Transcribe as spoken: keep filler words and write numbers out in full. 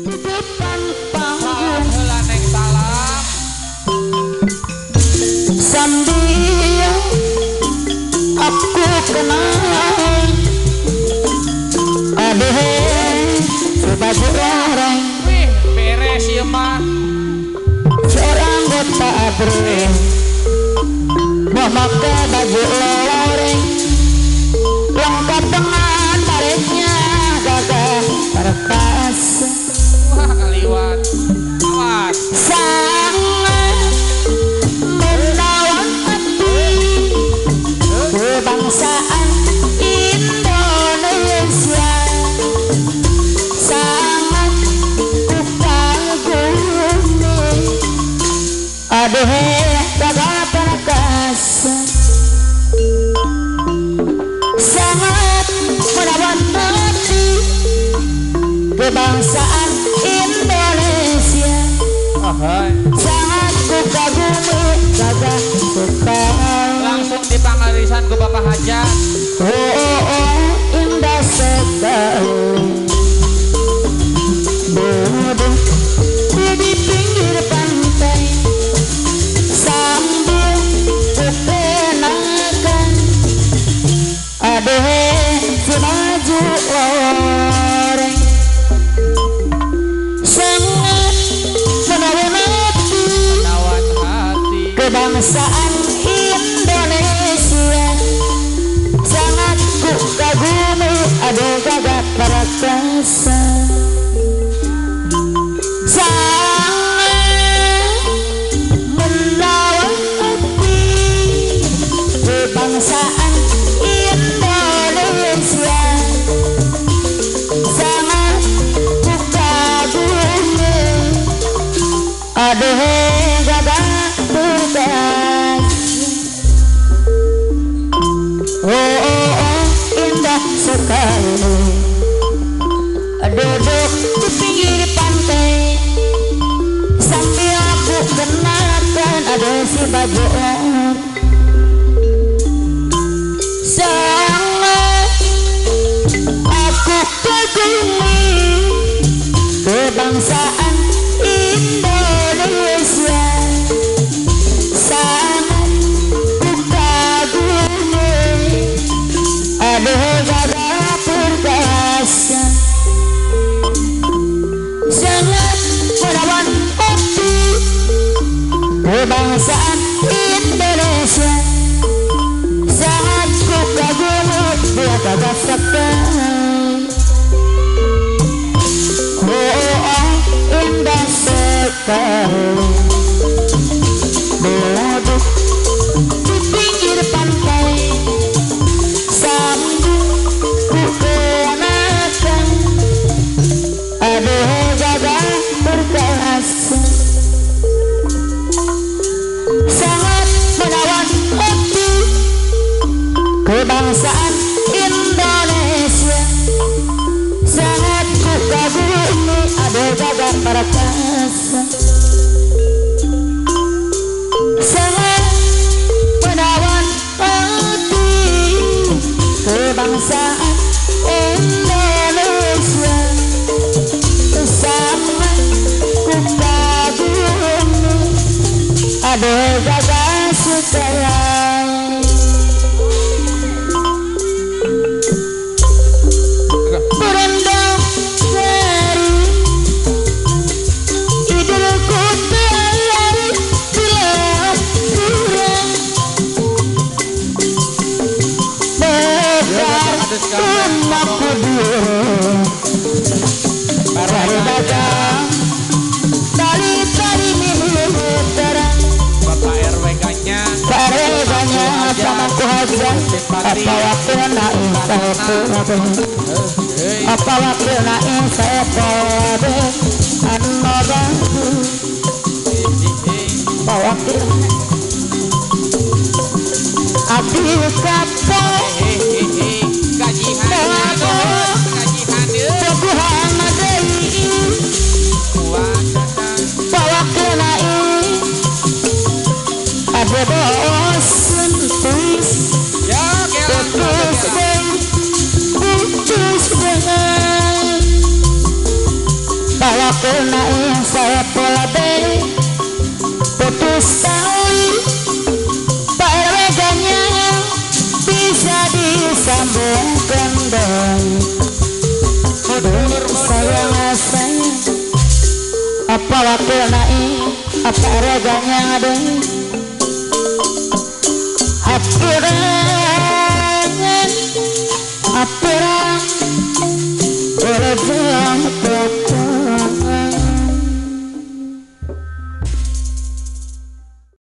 depan Salam panggung heula neng salam. sambil aku kenal aduh baju orang Wih, beres ieu mah. seorang gota abre mau pakai baju loreng lengkap dengan baliknya gagah perkas Wah, kaliwat. Awas. sangat menawan hati kebangsaan Indonesia sangat kukagumi aduh gagah perkasa sangat menawan hati kebangsaan Indonesia Ahai. sangat kukagumi gagah perkasa Langsung dipangarisan ke Bapak Hajat. oh, oh, oh indah sekali duduk di pinggir pantai sambil kukenakan aduh si baju orang sangat menawan hati Menawan hati. kebangsaan Indonesia sangat kukagumi aduh gagah perkasa sangat menawan hati kebangsaan Indonesia sangat kukagumi aduh gagah perkasa oh, oh, oh indah sekali duduk di pinggir pantai sambil aku kenakan ada si baju orang sangat aku kagumi kebangsaan Indonesia sangat kukagumi aduh gagah perkasa sangat menawan hati kebangsaan Indonesia sangat kukagumi dia gagah sekali oh, oh, oh indah sekali duduk di pinggir pantai sambil kukenakan aduh gagah perkasa sangat menawan hati kebangsaan Indonesia sangat kukagumi aduh gagah perkasa sangat menawan hati kebangsaan Indonesia sangat kukagumi aduh gagah sekali berendam dari idul kutai bila kurang bekar rumahku dulu dari dagang dari dari minum terang Bapak R W K-nya. kareganya sama kuhaja apa waktu naik saya pulabe apa waktu naik saya pulabe anobaku apa waktu abdi kapal Hehehe. Gajihan. Gajihan deh. teguhan adai Puasa. apa waktu naik ada bos sentuh Ya, kelan. putus putus dengan bahwa wakilna ing saya pola be putus tali Pak R W ganya bisa disambung kendang sayang sayang apa wakilna ing apa R W ganya deh hapurangan apa